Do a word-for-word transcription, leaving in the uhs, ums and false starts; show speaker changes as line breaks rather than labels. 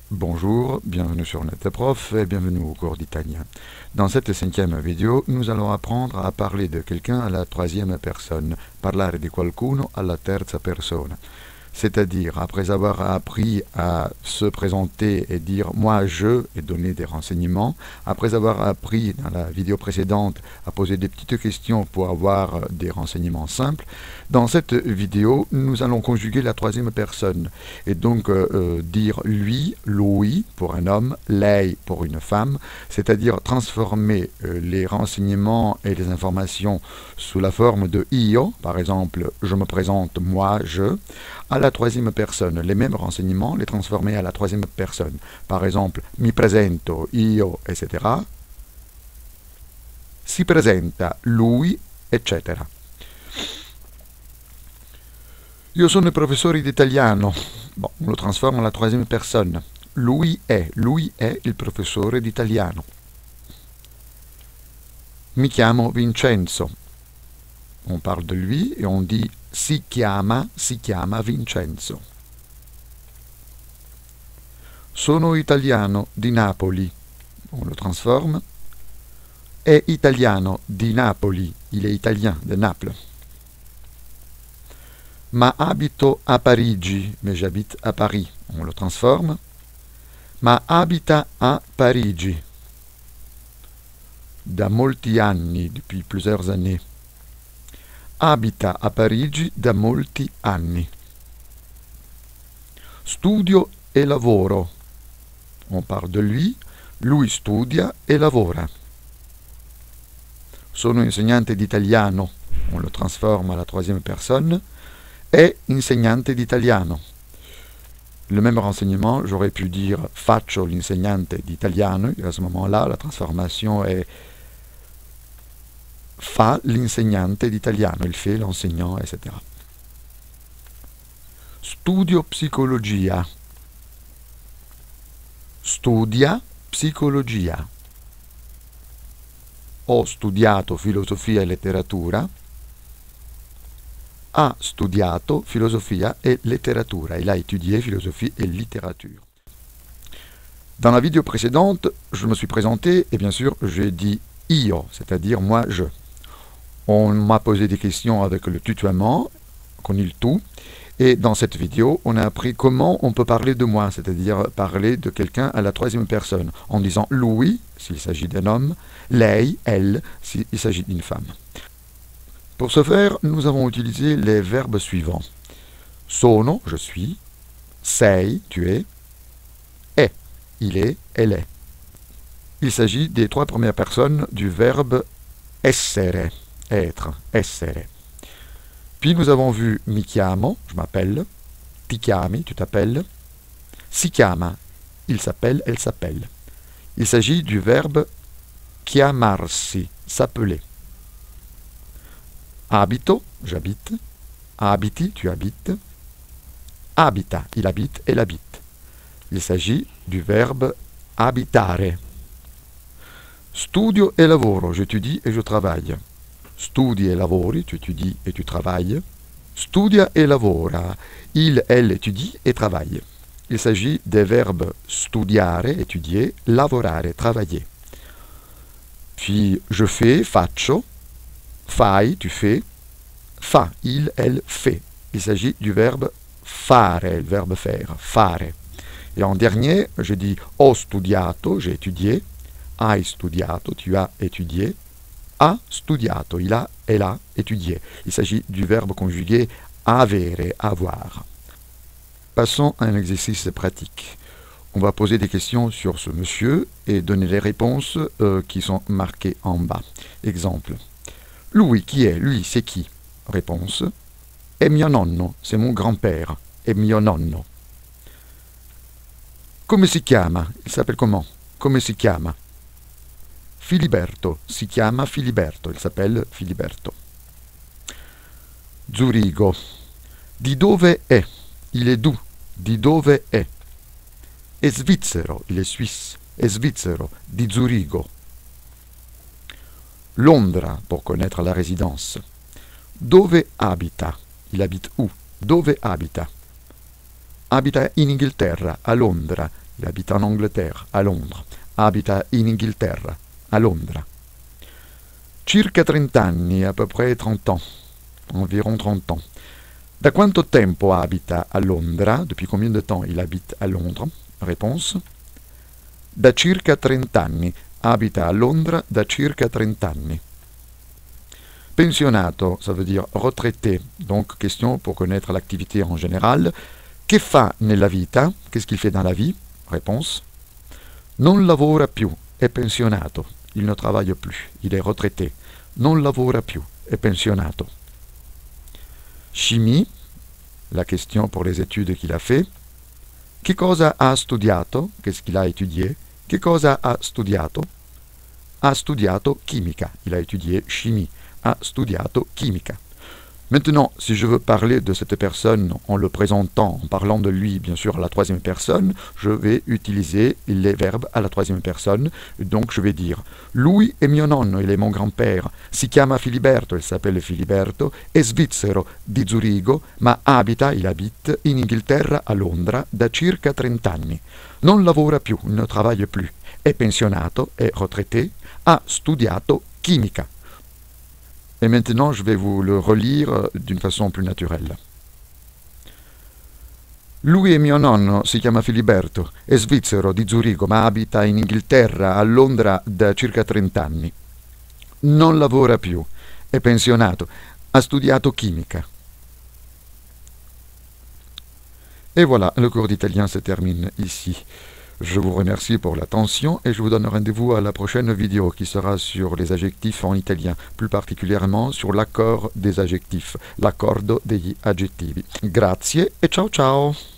Bonjour, bienvenue sur NetProf et bienvenue au cours d'italien. Dans cette cinquième vidéo, nous allons apprendre à parler de quelqu'un à la troisième personne, parlare di qualcuno alla terza persona. C'est-à-dire, après avoir appris à se présenter et dire « moi, je » et donner des renseignements, après avoir appris dans la vidéo précédente à poser des petites questions pour avoir des renseignements simples, dans cette vidéo, nous allons conjuguer la troisième personne et donc euh, dire « lui », « lui » pour un homme, « lei » pour une femme, c'est-à-dire transformer euh, les renseignements et les informations sous la forme de « io », par exemple « je me présente, moi, je », à la troisième personne, les mêmes renseignements, les transformer à la troisième personne. Par exemple, mi presento, io, et cetera. Si presenta, lui, et cetera. Io sono il professore di italiano. Bon, on lo trasforma alla troisième personne. Lui è, lui è il professore di italiano. Mi chiamo Vincenzo. On parle de lui et on dit si chiama, si chiama Vincenzo. Sono italiano di Napoli. On le transforme. È italiano di Napoli. Il est italien de Naples. Ma abito a Parigi. Mais j'habite à Paris. On le transforme. Ma abita a Parigi. Da molti anni, depuis plusieurs années. Abita a Parigi da molti anni. Studio e lavoro. On parle de lui, lui studia e lavora. Sono insegnante di italiano, on le transforme à la troisième personne, è insegnante di italiano. Le même renseignement, j'aurais pu dire faccio l'insegnante di italiano, et à ce moment-là, la transformation est fa l'insegnante d'italiano, il fait l'enseignant, et cetera. Studio psicologia. Studia psicologia. Ho studiato filosofia e letteratura. Ha studiato filosofia e letteratura. Il a étudié philosophie et littérature. Dans la vidéo précédente, je me suis présenté et bien sûr, j'ai dit io, c'est-à-dire moi, je. On m'a posé des questions avec le tutoiement, qu'on dit le tout. Et dans cette vidéo, on a appris comment on peut parler de moi, c'est-à-dire parler de quelqu'un à la troisième personne, en disant lui, s'il s'agit d'un homme, lei, elle, s'il s'agit d'une femme. Pour ce faire, nous avons utilisé les verbes suivants. Sono, je suis, sei, tu es, è, il est, elle est. Il s'agit des trois premières personnes du verbe essere, être, essere. Puis nous avons vu mi chiamo, je m'appelle, ti chiami, tu t'appelles, si chiama, il s'appelle, elle s'appelle. Il s'agit du verbe chiamarsi, s'appeler. Abito, j'habite, abiti, tu habites, abita, il habite, elle habite. Il s'agit du verbe abitare. Studio e lavoro, j'étudie et je travaille. Studi e lavori, tu étudies et tu travailles. Studia e lavora, il, elle étudie et travaille. Il s'agit des verbes studiare, étudier, lavorare, travailler. Puis je fais, faccio, fai, tu fais, fa, il, elle fait. Il s'agit du verbe fare, le verbe faire, fare. Et en dernier, je dis ho studiato, j'ai étudié, hai studiato, tu as étudié, ha studiato, il a, elle a étudié. Il s'agit du verbe conjugué avere, avoir. Passons à un exercice pratique. On va poser des questions sur ce monsieur et donner les réponses euh, qui sont marquées en bas. Exemple. Lui, qui est? Lui, c'est qui? Réponse. È mio nonno, c'est mon grand-père. È mio nonno. Come si chiama? Il s'appelle comment? Come si chiama? Filiberto, si chiama Filiberto, il s'appelle Filiberto. Zurigo, di dove è? Il est d'où? Di dove è? È svizzero, il est suisse, è svizzero, di Zurigo. Londra, pour connaître la résidence. Dove abita? Il habite où? Dove abita? Abita in Inghilterra, a Londra. il habite en Angleterre, à Londres. Abita in Inghilterra, à Londra. Circa trent'anni, à peu près trente ans, environ trente ans. Da quanto tempo abita a Londra? Depuis combien de temps il habite à Londres? Réponse. Da circa trent'anni. Abita a Londra da circa trent'anni. Pensionato, ça veut dire retraité. Donc, question pour connaître l'activité en général. Che fa nella vita? Qu'est-ce qu'il fait dans la vie? Réponse. Non lavora più, è pensionato. Il ne travaille plus, il est retraité. Non lavora più, è pensionato. Chimie, la question pour les études qu'il a fait. Che cosa ha studiato? Qu'est-ce qu'il a étudié? Che cosa ha studiato? Ha studiato chimica. Il a étudié chimie. Ha studiato chimica. Maintenant, si je veux parler de cette personne en le présentant, en parlant de lui, bien sûr, à la troisième personne, je vais utiliser les verbes à la troisième personne. Donc, je vais dire « Lui è mio nonno, il est mon grand-père. Si chiama Filiberto, il s'appelle Filiberto. È svizzero di Zurigo, ma abita, il habite, in Inghilterra, a Londra, da circa trent'anni. Non lavora più, il ne travaille plus. È pensionato, è retraité. Ha studiato chimica. » Et maintenant, je vais vous le relire d'une façon plus naturelle. Lui è mio nonno, si chiama Filiberto, è svizzero di Zurigo, ma abita in Inghilterra, a Londra, da circa trent'anni. Non lavora più, è pensionato, ha studiato chimica. Et voilà, le cours d'italien se termine ici. Je vous remercie pour l'attention et je vous donne rendez-vous à la prochaine vidéo qui sera sur les adjectifs en italien, plus particulièrement sur l'accord des adjectifs, l'accordo degli aggettivi. Grazie e ciao ciao!